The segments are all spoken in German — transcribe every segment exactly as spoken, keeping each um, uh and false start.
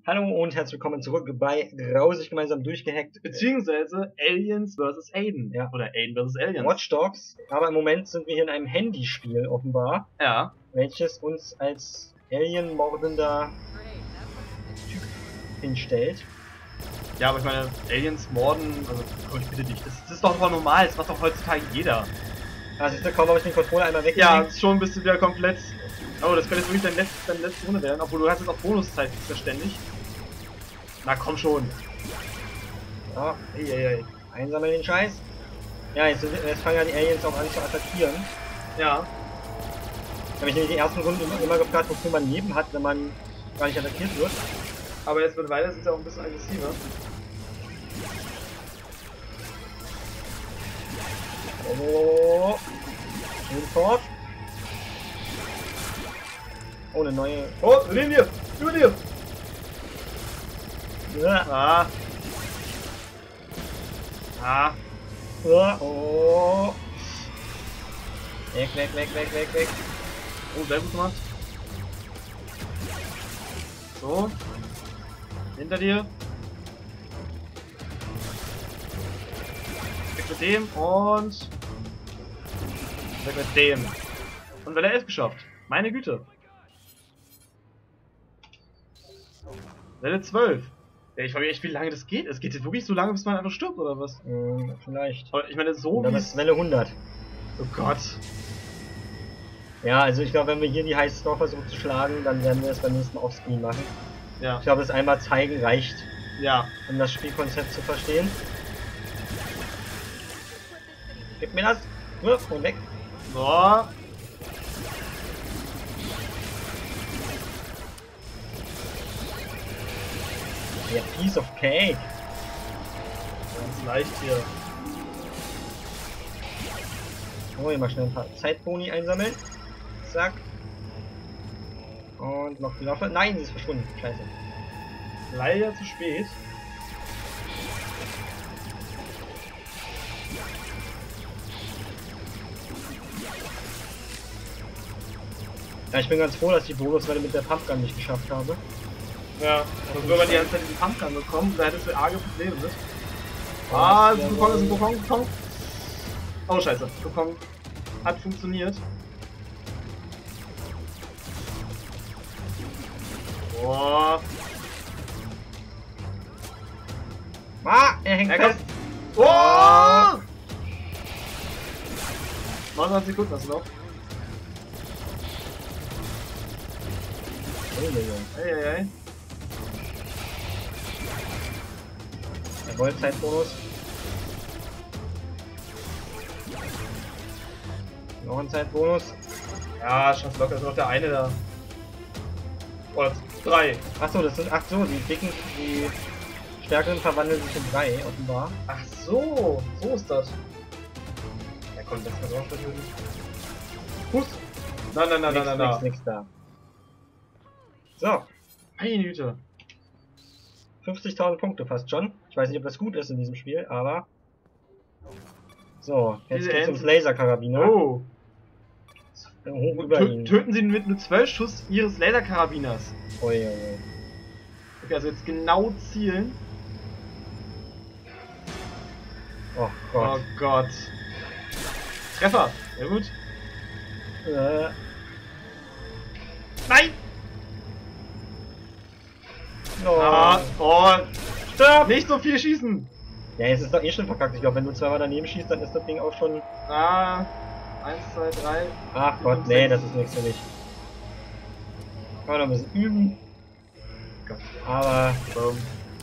Hallo und herzlich willkommen zurück bei Grausig gemeinsam durchgehackt. Beziehungsweise Aliens versus. Aiden. Ja. Oder Aiden versus. Aliens. Watch Dogs. Aber im Moment sind wir hier in einem Handyspiel offenbar. Ja. Welches uns als Alien-mordender Typ hinstellt. Ja, aber ich meine, Aliens morden, also komm, ich bitte dich. Das, das ist doch voll normal, das macht doch heutzutage jeder. Ah, siehst du, kaum habe ich den Controller einmal weg. Ja, schon bist du wieder komplett. Oh, das könnte jetzt wirklich dein letztes, deine letzte Runde werden, obwohl du hast jetzt auch Bonuszeit, ist ja ständig. Na komm schon. Ja, ei, ei, ei. Einsammeln den Scheiß. Ja, jetzt, jetzt fangen ja die Aliens auch an zu attackieren. Ja. Ich habe mich nämlich die ersten Runden immer, immer gefragt, wofür man Leben hat, wenn man gar nicht attackiert wird. Aber jetzt mittlerweile sind sie auch ein bisschen aggressiver. Oh, schön fort. Oh, eine neue. Oh, Linie! Über dir! Ja. Ah. Ah. Ja. Oh. Weg, weg, weg, weg, weg, weg. Oh, sehr gut gemacht. So. Hinter dir. Weg mit dem und weg mit dem. Und Welle elf geschafft. Meine Güte. Welle zwölf. Ja, ich frage mich echt, wie lange das geht. Es geht jetzt wirklich so lange, bis man einfach stirbt, oder was? Hm, vielleicht. Aber ich meine, so Dann wie ist Welle hundert. Oh Gott. Ja, also ich glaube, wenn wir hier die High Score versuchen zu schlagen, dann werden wir es beim nächsten Mal Offscreen machen. Ja. Ich glaube, das einmal zeigen reicht, Ja. um das Spielkonzept zu verstehen. Gib mir das. Wirf und weg. So. Ja, piece of cake. Ganz leicht hier. Oh, hier mal schnell ein paar Zeitboni einsammeln. Zack. Und noch die Waffe. Nein, sie ist verschwunden. Scheiße. Leider zu spät. Ja, ich bin ganz froh, dass ich die Bonuswelle mit der Pumpgun nicht geschafft habe. Ja, sonst wäre man die ganze Zeit in den Pumpgun gekommen, da hättest du arge Probleme mit. Ah, es ist ein Kokon, es ist ein Kokon, Kokon. Oh scheiße, Kokon hat funktioniert. Boah. Ah, er hängt Er fest. kommt. Oh! neunundzwanzig Sekunden hast du noch. Oh, Junge. Hey, hey, hey. Jawohl, Zeitbonus. Noch ein Zeitbonus. Ja, schaffst locker, ist noch der eine da. Oder drei. Achso, das sind. Ach so, die dicken, die stärkeren verwandeln sich in drei, offenbar. Ach so, so ist das. Ja komm, das kann auch natürlich. Fuß! Nein, nein, nein, nix, nein, nein, nix, nein. nix da. So, Meine Güte. fünfzigtausend Punkte fast schon. Ich weiß nicht, ob das gut ist in diesem Spiel, aber. So, jetzt Diese geht's ums Enten- Laserkarabiner. Oh. Hoch über Tö ihn. töten Sie ihn mit nur zwölf Schuss Ihres Laserkarabiners. Ui, ui, ui. Okay, also jetzt genau zielen. Oh Oh Gott. Gott. Treffer. Sehr gut. Äh, Nein! oh. Ah, oh. Stirb! Nicht so viel schießen! Ja, jetzt ist doch eh schon verkackt. Ich glaube, wenn du zweimal daneben schießt, dann ist das Ding auch schon. Ah. Eins, zwei, drei. Ach Gott, fünf, nee, sechs. das ist nichts für mich. Kann man noch ein bisschen üben. Gott. Aber. Boom.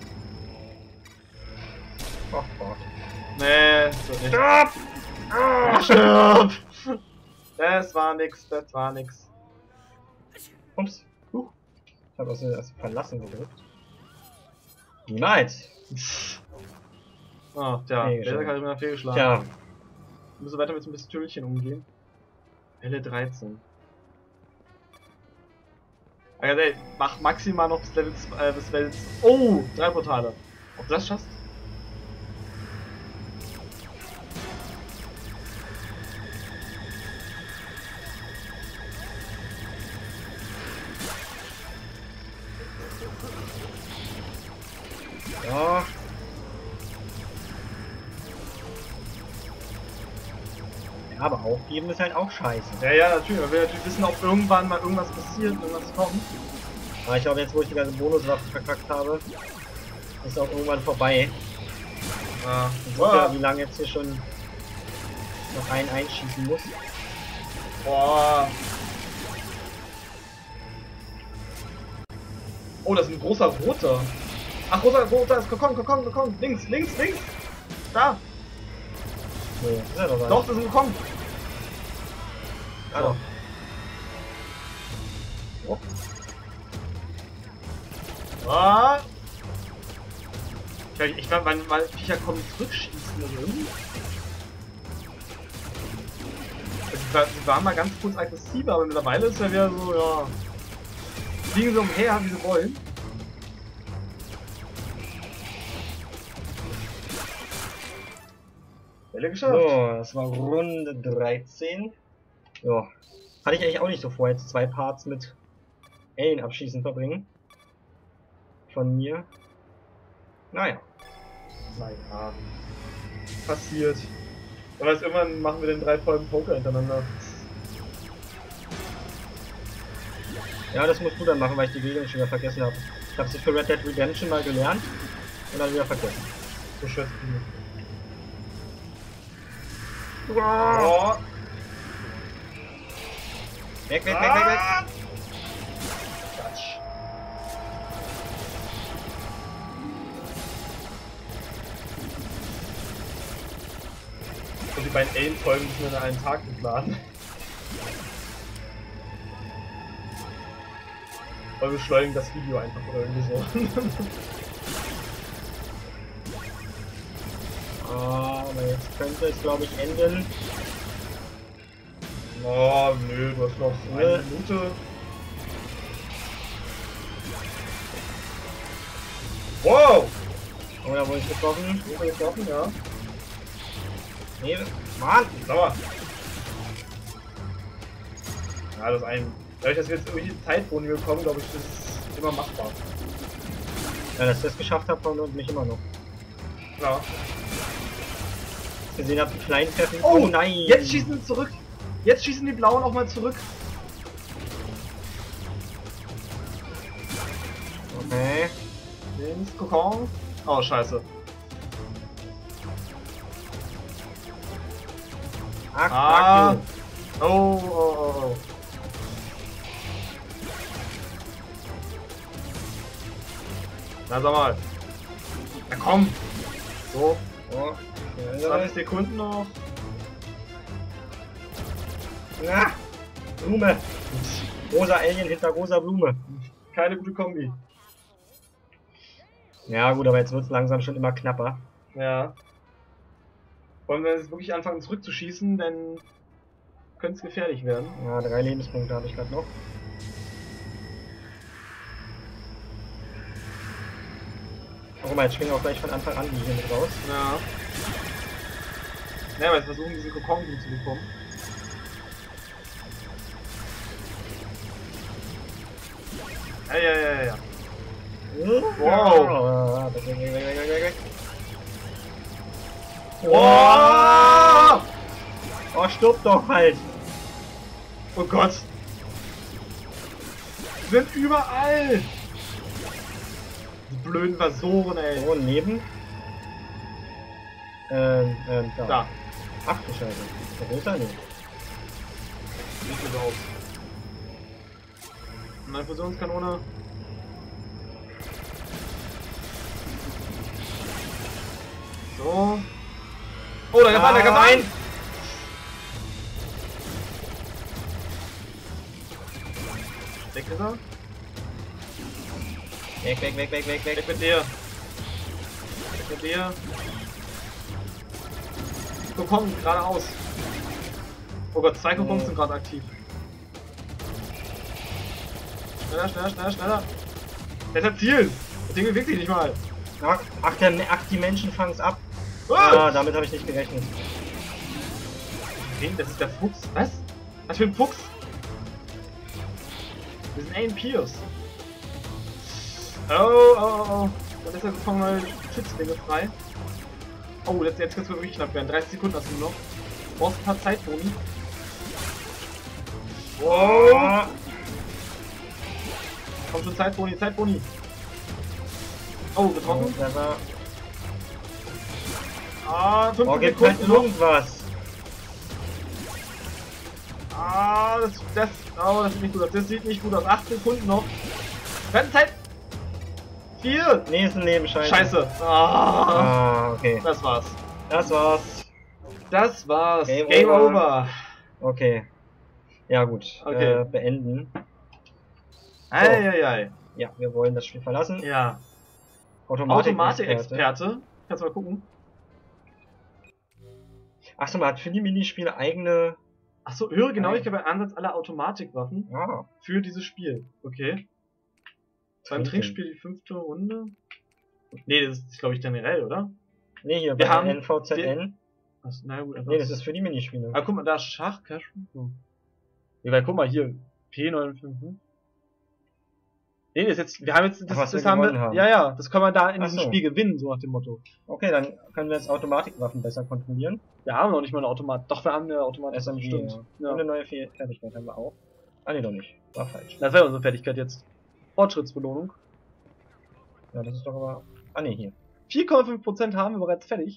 Oh Gott. Nee, so nicht. Stopp! Ah, stirb! Das war nix, das war nix. Ups. Huch. Ich habe also das Verlassen gedrückt. Niemals! Ah, tja, Fehlgeschlagen. Laser kann ich mir fehlgeschlagen. Tja, Wir müssen weiter mit so ein bisschen Tüllchen umgehen. Welle dreizehn. Also, ey, mach maximal noch bis Level zwei, äh, bis Level zwei. Oh, drei Portale. Ob du das schaffst? Ja. Ja, aber aufgeben ist halt auch scheiße. Ja, ja, natürlich. Man will natürlich wissen, ob irgendwann mal irgendwas passiert, irgendwas kommt. Aber ich glaube, jetzt wo ich die ganze Bonuswaffen verkackt habe, ist auch irgendwann vorbei. Ja. Ich weiß ja, wie lange jetzt hier schon noch einen einschießen muss. Boah. Oh, das ist ein großer roter. Ach, roter, roter ist Kokon, Kokon, Kokon. Links, links, links. Da. Nee, ist er doch gar Doch, nicht. das ist ein Kokon. Ah, doch. Oh. Ah. Ich, ich glaube, weil, weil Viecher kommen zurückschießen oder irgendwie. Also, sie, war, sie waren mal ganz kurz aggressiver, aber mittlerweile ist er wieder so, ja. Fliegen sie umher, wie sie wollen. Welle geschafft. So, das war Runde dreizehn. Ja. Hatte ich eigentlich auch nicht so vor, jetzt zwei Parts mit Alien abschießen verbringen. Von mir. Naja. Naja. Passiert. Aber jetzt irgendwann machen wir den drei Folgen Poker hintereinander. Ja, das musst du dann machen, weil ich die Regeln schon wieder vergessen habe. Ich habe sie für Red Dead Redemption mal gelernt und dann wieder vergessen. So schwer spielen. Oh. Weg, weg, weg, weg, weg! Quatsch. Und die beiden Alien-Folgen müssen wir in einen Tag hochladen. Weil wir beschleunigen das Video einfach oder irgendwie so. Aber jetzt könnte es, glaube ich, enden. Oh, nö, du hast noch eine Minute. Wow! Oh, da wurde ich getroffen. Wurde getroffen, ja. Nee, Mann! Sauer. Ja, das ist ein. Dadurch, dass wir jetzt irgendwie die Zeitboni bekommen, glaube ich, das ist immer machbar. Ja, dass ich das geschafft habe, und mich immer noch. Ja. Gesehen habe, die kleinen treffen. Oh, Oh nein! Jetzt schießen sie zurück! Jetzt schießen die Blauen auch mal zurück! Okay. Links, Kokon. Oh, scheiße. Ach, Ah. fuck you. Oh, oh, oh, oh. Na, sag mal. Na komm! So, Oh. zwanzig Sekunden noch. Ah, Blume! Rosa Alien hinter rosa Blume. Keine gute Kombi. Ja gut, aber jetzt wird es langsam schon immer knapper. Ja. Vor allem, wenn sie jetzt wirklich anfangen zurückzuschießen, dann könnte es gefährlich werden. Ja, drei Lebenspunkte habe ich gerade noch. Oh, guck mal, jetzt springen auch gleich von Anfang an die hier mit raus. Ja. Ja, aber jetzt versuchen diesen Kokon zu bekommen. Ja, ja, ja, ja. Wow! Weg, weg, weg, weg, weg, weg, weg. Wow! Oh, stirb doch halt! Oh Gott! Die sind überall! Die blöden Vasoren, ey. So, neben. Ähm, ähm, da. Da. Ach du Scheiße. Wo ist er nicht? Sieht gut aus. Und eine Fusionskanone. So. Oh, da gab's einen, da gab's einen! Weg ist er. Weg, weg, weg, weg, weg, weg. Weg mit dir. Weg mit dir. Kokon, geradeaus. Oh Gott, zwei Kokons Oh. sind gerade aktiv. Schneller, schneller, schneller, schneller. Der hat Ziel. Das Ding bewegt sich nicht mal. Ach, ach, der, ach die Menschen fangen es ab. Ah! Ah, damit habe ich nicht gerechnet. Wen? Das ist der Fuchs. Was? Was für ein Fuchs? Wir sind Alien Pierce. Oh, oh, oh, oh. besser bekommen wir Schützlinge frei. Oh, jetzt, jetzt wird es wirklich knapp werden. dreißig Sekunden hast du noch. Du brauchst ein paar Zeitboni. Oh. Komm schon, Zeitboni, Zeitboni. Oh, getroffen. Oh, da war... Ah, fünf Oh, gibt halt Sekunden noch. irgendwas. Ah, das, das, oh, das sieht nicht gut aus. Das sieht nicht gut aus. acht Sekunden noch. Zeit. vier. Nee, ist ein Leben, scheiße. Scheiße. Ah, Ah, okay. das war's. Das war's. Das war's. Game, Game over. over. Okay. Ja gut. Okay. Äh, beenden. Eieiei. Ja, wir wollen das Spiel verlassen. Ja. Automatik-Experte. Automatik-Experte. Kannst du mal gucken. Achso, man hat für die Minispiele eigene... Achso, höhere Genauigkeit bei Ansatz aller Automatikwaffen Ah. für dieses Spiel. Okay. Beim Trinken. Trinkspiel die fünfte Runde. Nee, das ist, glaube ich, generell, oder? Nee, hier Wir bei haben N V Z N. Ach, na gut, einfach. Nee, das ist für die Minispiele. Ah, guck mal, da ist Schach, Cash. Oh. Ja, weil, guck mal hier. P neun fünf fünf. Nee, das ist jetzt, wir haben jetzt, das, Ach, was das wir haben wir, gewonnen haben. ja, ja, das können wir da in Ach diesem so. Spiel gewinnen, so nach dem Motto. Okay, dann können wir jetzt Automatikwaffen besser kontrollieren. Wir haben noch nicht mal eine Automat, doch, wir haben eine Automatik, S M G, stimmt. ja. Ja. Und eine neue Fe- Fertigkeit haben wir auch. Ah, nee, doch nicht. War falsch. Das wäre unsere Fertigkeit jetzt. Fortschrittsbelohnung. Ja, das ist doch aber... Ah, nee, hier. vier Komma fünf Prozent haben wir bereits fertig.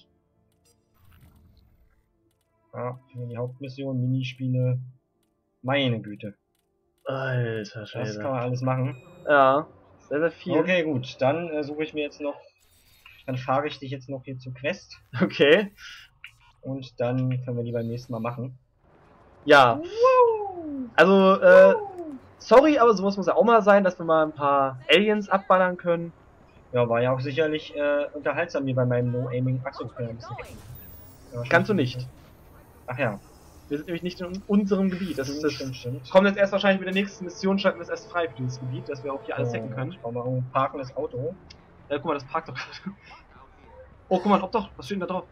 Ah, hier die Hauptmission, Minispiele. Meine Güte. Alter Das kann Schwede. man alles machen. Ja, sehr, sehr viel. Okay, gut. Dann äh, suche ich mir jetzt noch... Dann fahre ich dich jetzt noch hier zu Quest. Okay. Und dann können wir die beim nächsten Mal machen. Ja. Also, äh, sorry, aber sowas muss ja auch mal sein, dass wir mal ein paar Aliens abballern können. Ja, war ja auch sicherlich äh, unterhaltsam wie bei meinem No-Aiming. Achso, das kann ja ein bisschen hacken. Ja, Kannst du stimmt. nicht. Ach ja. Wir sind nämlich nicht in unserem Gebiet. Das ist das. stimmt, stimmt. Kommt jetzt erst wahrscheinlich mit der nächsten Mission, schalten wir es erst frei für dieses Gebiet, dass wir auch hier alles hacken So, können. Ich brauche mal ein parkendes Auto. Ja, guck mal, das parkt doch gerade. Oh, guck mal, ob doch. Was steht denn da drauf?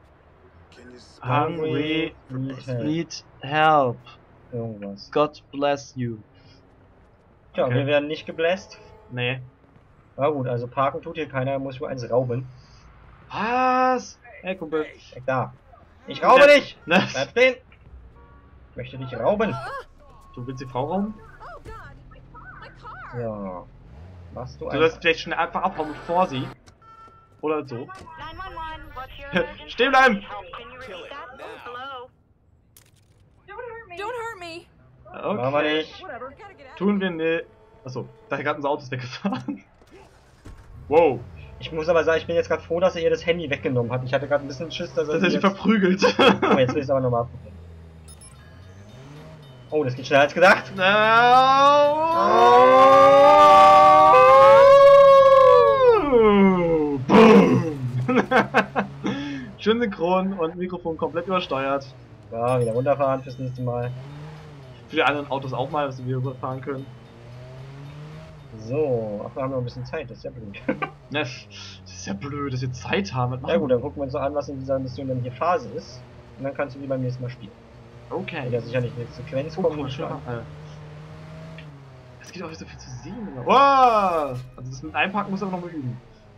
Hungry, need help. need help. Irgendwas. God bless you. Tja, Okay. wir werden nicht gebläst. Nee. Na gut, also parken tut hier keiner, muss nur eins rauben. Was? Hey, Kumpel. Weg da. Ich raube dich! Ne? Bleib stehen! Ich möchte dich rauben. Du willst die Frau rauben? Oh God, my car! Ja. Machst du Du ein... sollst vielleicht schnell einfach abhauen bevor sie. Oder so. nine one one, what's your emergency? Stehen bleiben! Help, can you repeat that? Hello? Don't hurt me! Machen wir Okay. nicht. Whatever, gotta get out. Tun wir ne. Achso, da gerade unser Auto ist weggefahren. Wow. Ich muss aber sagen, ich bin jetzt gerade froh, dass er ihr das Handy weggenommen hat. Ich hatte gerade ein bisschen Schiss, dass er Das sie hat sich jetzt... verprügelt. Oh, jetzt will ich es aber nochmal abprobieren. Oh, das geht schneller als gedacht. Boom. Schön synchron und Mikrofon komplett übersteuert. Ja, wieder runterfahren fürs nächste Mal. Für die anderen Autos auch mal, dass wir überfahren können. So, ach, wir haben noch ein bisschen Zeit, das ist ja blöd. Ne, das ist ja blöd, dass wir Zeit haben. Was Ja machen gut, dann gucken wir uns so an, was in dieser Mission dann hier Phase ist. Und dann kannst du die beim nächsten Mal spielen. wir? Okay. Wird ja sicherlich eine Sequenz Oh, guck kommen. mal, und schön. dann- Äh. Es gibt auch nicht so viel zu sehen. Immer. Wow! Also das mit Einparken muss aber noch mal üben.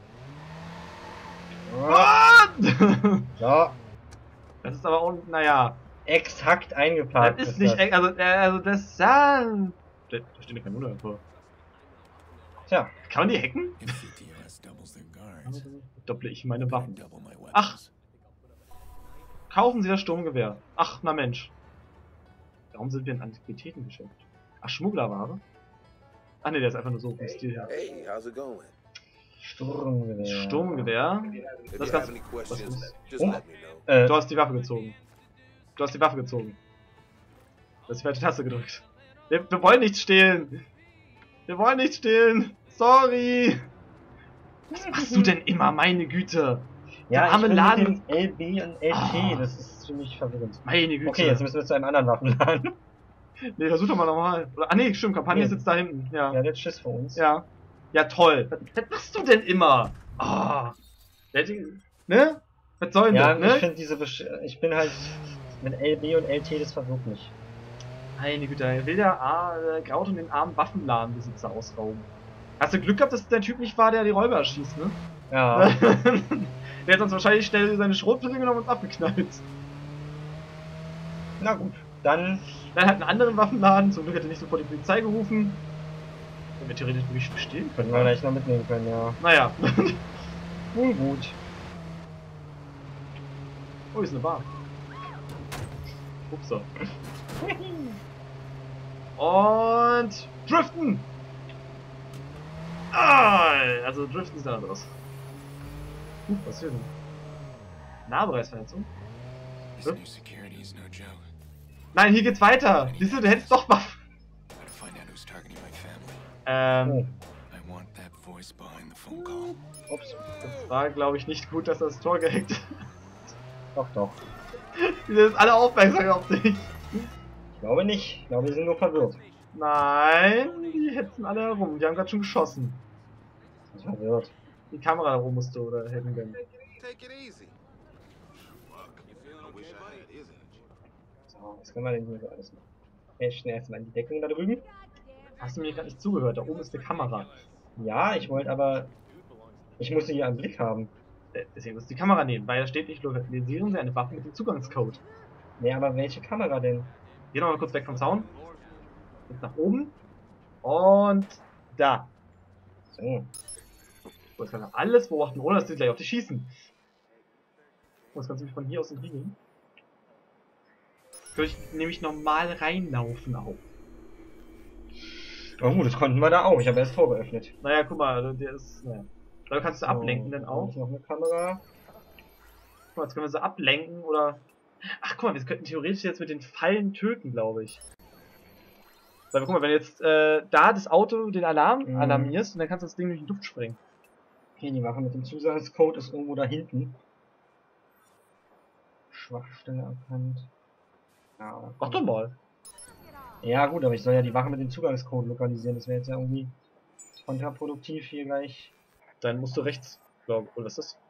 So, Das ist aber auch, naja. exakt eingeparkt. Das ist nicht, das. also, äh, also das, ja. Da, da steht eine Kanone davor. Tja, Kann man die hacken? If C T O S doubles their guards, Dopple ich meine Waffen. double my weapons. Ach. Kaufen Sie das Sturmgewehr. Ach, na Mensch. Warum sind wir in Antiquitätengeschäft? Ach, Schmugglerware? Ach ne, der ist einfach nur so vom Stil her. Hey, how's it going? Sturmgewehr. Sturmgewehr. If Das you ganz- have any was questions, ist- just Oh. let me know. Äh, Du hast die Waffe gezogen. Du hast die Waffe gezogen. Du hast die falsche Taste gedrückt. Wir, wir wollen nicht stehlen. Wir wollen nicht stehlen. Sorry. Was machst du denn immer, meine Güte? ja, Der ich arme bin Laden. mit dem L B und L T, Ah. das ist ziemlich verwirrend. Meine Güte. Okay, jetzt müssen wir zu einem anderen Waffenladen. Nee, versuch doch mal nochmal. Oder, ah nee, stimmt, Kampagne Nee. sitzt da hinten. Ja. Ja, der hat Schiss vor uns. Ja. Ja, toll. Was, was machst du denn immer? Ah. Ne? Was soll denn Ja, das, ich ne? finde diese Besch ich bin halt mit L B und L T, das verwirrt mich. Meine Güte, er will der ah, äh, Graut und den armen Waffenladenbesitzer ausrauben. Hast du Glück gehabt, dass es der Typ nicht war, der die Räuber erschießt, ne? Ja. Der hat uns wahrscheinlich schnell seine Schrotflinte genommen und abgeknallt. Na gut, dann. Dann hat einen anderen Waffenladen, zum Glück hat er nicht sofort die Polizei gerufen. Wenn wir theoretisch wirklich bestehen Können können. wir gleich noch mitnehmen können, ja. Naja. Wohl gut. Oh, hier ist eine Bar. Upsa. Und driften! Ah, also driften ist anderes. Uh, was ist hier denn? Nahbereichsverletzung? This new security is no joke. Nein, hier geht's weiter! Siehst du, du hättest doch Waffen! Gotta find out who's targeting my family. Ähm, Oh. I want that voice behind the phone call. Ups. das war glaube ich nicht gut, dass das Tor gehackt ist. Doch, doch. Die sind jetzt alle aufmerksam auf dich. Ich glaube nicht. Ich glaube, die sind nur verwirrt. Nein, die hetzen alle herum. Die haben gerade schon geschossen. Die sind verwirrt. Die Kamera da oben musste oder hätten denn. Take it easy. Fuck. You feeling okay, buddy? So, was können wir denn hier so alles machen? Jetzt schnell erstmal in die Deckung da drüben. Hast du mir gerade nicht zugehört? Da oben ist eine Kamera. Ja, ich wollte aber. Ich muss sie hier im Blick haben. Äh, Deswegen musst du die Kamera nehmen, weil da steht nicht, lokalisieren Sie eine Waffe mit dem Zugangscode. Nee, aber welche Kamera denn? Geh noch mal kurz weg vom Zaun. Jetzt nach oben. Und da. So. So, jetzt können wir alles beobachten, ohne dass die gleich auf dich schießen. Und jetzt kannst du mich von hier aus entriegeln. Würde ich nämlich normal reinlaufen auch. Oh gut, das konnten wir da auch. Ich habe erst Tor geöffnet. Naja, guck mal, also der ist. Naja. Da kannst du ablenken dann auch. Noch eine Kamera. Guck mal, jetzt können wir sie ablenken oder. Ach guck mal, wir könnten theoretisch jetzt mit den Pfeilen töten, glaube ich. Weil guck mal, wenn jetzt äh, da das Auto den Alarm Mhm. alarmierst und dann kannst du das Ding durch die Luft sprengen. Okay, die Waffe mit dem Zusatzcode ist irgendwo da hinten. Schwachstelle erkannt. Ja, Mach doch mal. ja gut, aber ich soll ja die Waffe mit dem Zugangscode lokalisieren. Das wäre jetzt ja irgendwie kontraproduktiv hier gleich. Dann musst du rechts, glaube ich. Oder was ist das?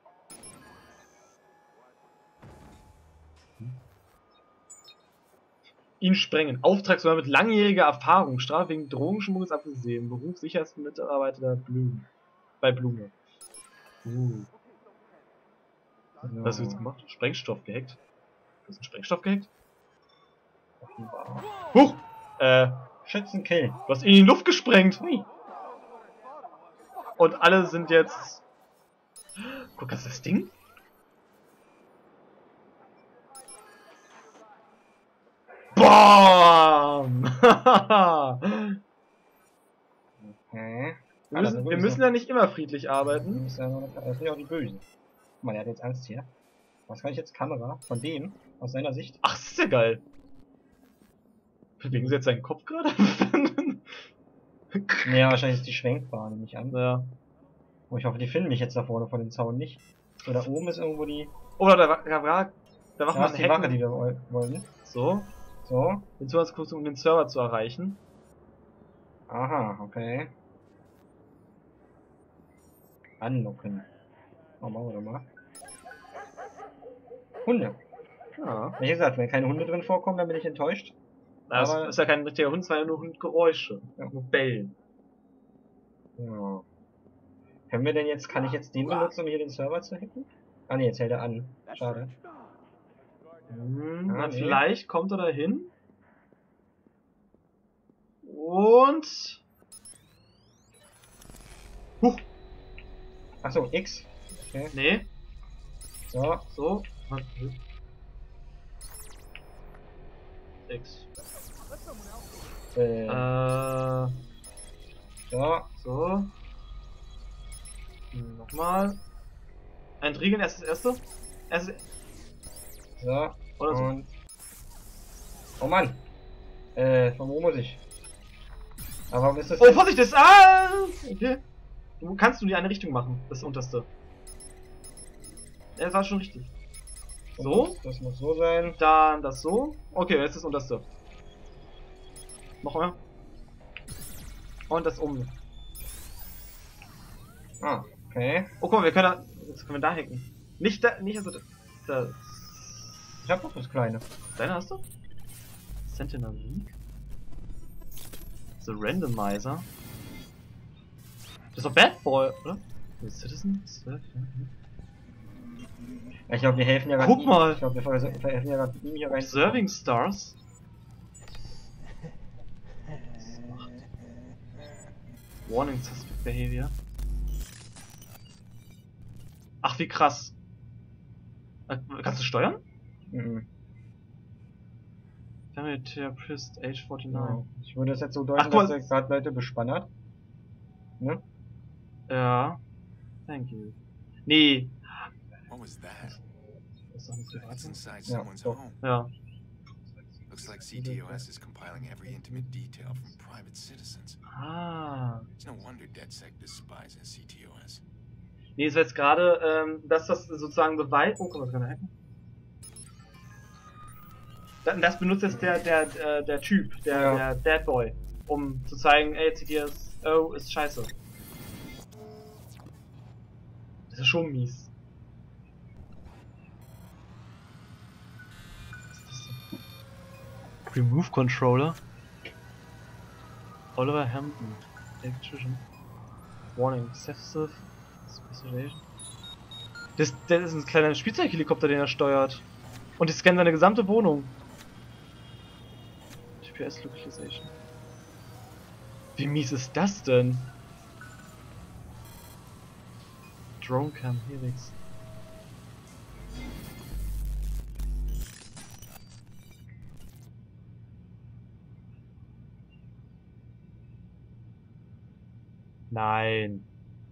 Ihn sprengen. Auftragsnehmer mit langjähriger Erfahrung. Strafe wegen Drogenschmuggels abgesehen. Berufssicherste Mitarbeiter der Blumen. Bei Blume. Uh. Was hast du jetzt gemacht? Sprengstoff gehackt? Du hast einen Sprengstoff gehackt? Offenbar. Huch! Äh, Schützenkill. du hast ihn in die Luft gesprengt. Hui. Und alle sind jetzt. Guck, hast du das Ding? Bam! Okay. wir Ah, das müssen, sind wir Böse. müssen ja nicht immer friedlich arbeiten. Das sind ja auch die Bösen. Guck mal, der hat jetzt Angst hier. Was kann ich jetzt? Kamera? Von dem? Aus seiner Sicht? Ach, das ist ja geil. Bewegen sie jetzt seinen Kopf gerade? Ja, wahrscheinlich ist die Schwenkbar, nehme ich an. Ja. Oh, ich hoffe, die finden mich jetzt da vorne von dem Zaun nicht. So, da oben ist irgendwo die. Oder da war, da war, da war Da ist die Wache, die wir woll- wollen. So. So. Den Zugangscode, um den Server zu erreichen. Aha, okay. Anlocken. Oh, machen wir doch mal. Hunde. Ja. Wie gesagt, wenn keine Hunde drin vorkommen, dann bin ich enttäuscht. Das Aber- ist ja kein richtiger Hund, sondern nur Hundgeräusche. Ja. Nur Bellen. Ja. Können wir denn jetzt, kann ich jetzt den benutzen, um hier den Server zu hacken? Ah ne, jetzt hält er an. Schade. Hm, Ah, na, nee. vielleicht kommt er dahin. Und. Huch. Achso, X. Okay. Nee. So. So. X. Äh, Äh. so. So. Hm, Nochmal. Entriegeln, erst das erste. Erst, So. oder so. Und. Oh Mann. Äh, von wo muss ich? Aber warum ist das? Oh, Vorsicht, das ist. Ah! Okay. Du kannst du die eine Richtung machen, das unterste. Ja, das war schon richtig. So. Das muss so sein. Dann das so. Okay, jetzt ist das unterste. Noch mehr. Und das oben. Ah, okay. Oh, guck mal, wir können da. Jetzt können wir da hacken. Nicht da. Nicht also. Da. da. Ich hab doch das kleine. Deine hast du? Sentinel League? The Randomizer. Das ist doch Bad Boy, oder? Citizen? Ich glaube, wir helfen ja Guck ihm. mal. Ich glaube, wir ver- wir helfen ja gerade ihm hier rein. Observing Stars? Warning Suspect Behavior. Ach, wie krass. Äh, Kannst du steuern? Mhm. Family Therapist, Age Genau. neunundvierzig. Ich würde es jetzt so deuten, Ach, guck dass mal. er gerade Leute bespannert. Ne? Ja. Thank you. Nee. What was that? Das ist doch nicht so It's weit. inside Yeah, someone's so. home. Ja. Looks like C T O S is compiling every intimate detail from private citizens. Ah. It's no wonder DedSec despises C T O S. Nee, ist jetzt gerade, ähm, dass das sozusagen Beweis. Oh, komm, was kann er hacken? Da- Das benutzt jetzt der, der, der, der Typ, der, Ja. der Dead Boy, um zu zeigen, ey, C T S O ist scheiße. Das ist schon mies. Was ist das denn? Remove Controller. Oliver Hampton. Electrician. Warning. Excessive. Specialization. Das, das ist ein kleiner Spielzeughelikopter, den er steuert. Und die scannen seine gesamte Wohnung. G P S Localization. Wie mies ist das denn? Dronecam Helix. Nein.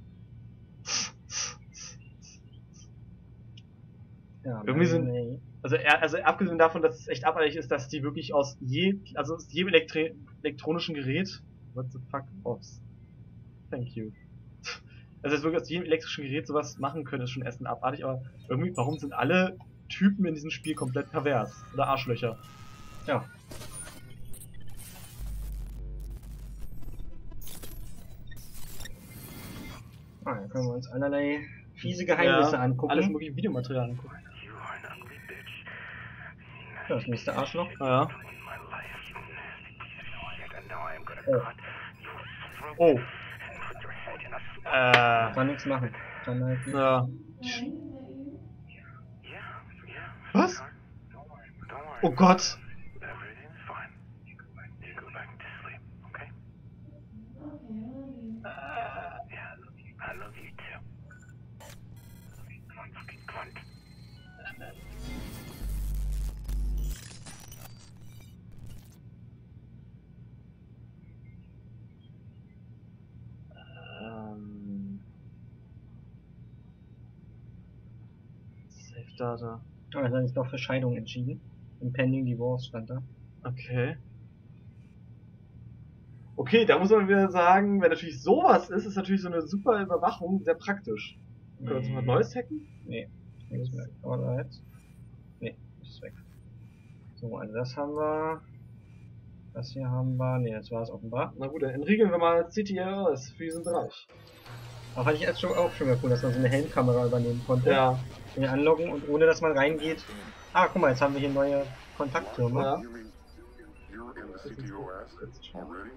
Ja, Irgendwie sind- nee. Also, er, also abgesehen davon, dass es echt abartig ist, dass die wirklich aus je, also aus jedem Elektri elektronischen Gerät, what the fuck, ops. Thank you. Also, dass wirklich aus jedem elektrischen Gerät sowas machen können, ist schon erst abartig, aber irgendwie, warum sind alle Typen in diesem Spiel komplett pervers? Oder Arschlöcher? Ja. Ah, dann können wir uns allerlei fiese Geheimnisse Ja, angucken. Alles mögliche Videomaterial angucken. Ja, das nächste Arschloch. Ja. Oh. Äh. Kann nichts machen. Kann halt nicht. Ja. Was? Oh Gott. Ähm. Safe Data. Aber dann ist doch für Scheidung entschieden. Impending Divorce stand da. Okay. Okay, da muss man wieder sagen, wenn natürlich sowas ist, ist natürlich so eine super Überwachung sehr praktisch. Können wir uns noch was Neues hacken? Nee, nichts mehr. Alright. Nee, ist weg. So, also das haben wir. Das hier haben wir. Nee, das war es offenbar. Na gut, dann entriegeln wir mal C T O S für diesen Bereich. Aber fand ich jetzt schon auch schon mal cool, dass man so eine Helmkamera übernehmen konnte. Ja. Den anloggen und ohne dass man reingeht. Ah, guck mal, jetzt haben wir hier neue Kontakttürme. Ja. You mean you're in the C T O S already?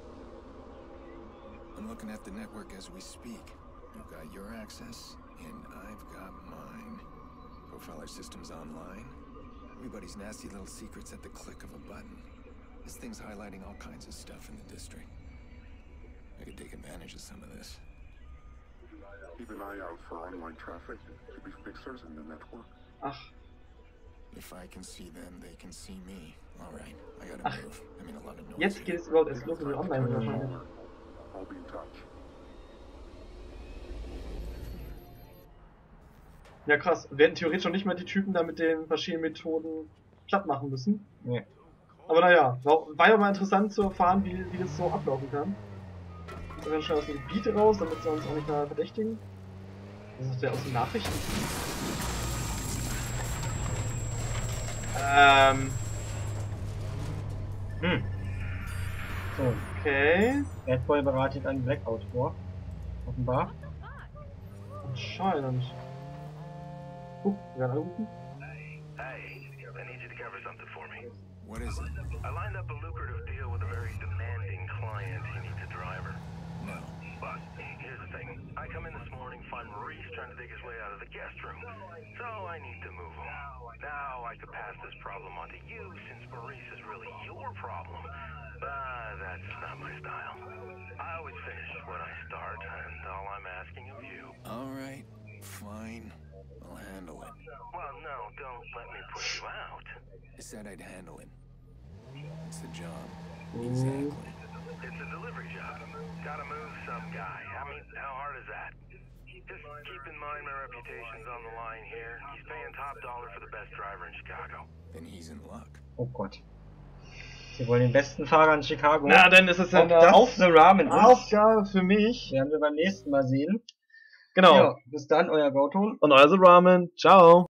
I'm looking at the network as we speak. You've got your access, and I've got mine. Profiler systems online. Everybody's nasty little secrets at the click of a button. This thing's highlighting all kinds of stuff in the district. I could take advantage of some of this. Keep an eye out for online traffic to be fixers in the network. Ach, If I can see them, they can see me. All right, I gotta Ach. move. I mean, a lot of noise. jetzt geht es überhaupt erst los mit den Online-Sachen. I'll be in touch. Ja krass, wir hätten theoretisch noch nicht mal die Typen da mit den verschiedenen Methoden platt machen müssen. Nee. Aber naja, war, war ja mal interessant zu erfahren, wie, wie das so ablaufen kann. Wir werden schnell aus dem Gebiet raus, damit sie uns auch nicht mehr verdächtigen. Was ist der aus den Nachrichten? Ähm, Hm. So, okay. Bad Boy bereitet einen Blackout vor. Offenbar. Anscheinend. Guck, wir werden anrufen. Hey, I need you to cover something for me. What is it? I lined up a lucrative deal with a very demanding client. He needs a driver. No. But here's the thing. I come in this morning, find Maurice trying to dig his way out of the guest room. So I need to move him. Now I could pass this problem on to you since Maurice is really your problem. But that's not my style. I always finish what I start, and all I'm asking of you. Alright, fine. I'll handle it. Well, no, don't let me put you out. I said I'd handle it. It's the job. Ooh. Exactly. It's a delivery job. Gotta move some guy. I mean, how hard is that? Just keep in mind my reputation's on the line here. He's paying top dollar for the best driver in Chicago. Then he's in luck. Oh Gott. Sie wollen den besten Fahrer in Chicago. Na, dann ist es ja Ob das auf The Ramen ist, Aufgabe für mich. werden wir beim nächsten Mal sehen. Genau. Ja, bis dann, euer Gauton. Und euer The Ramen. Ciao.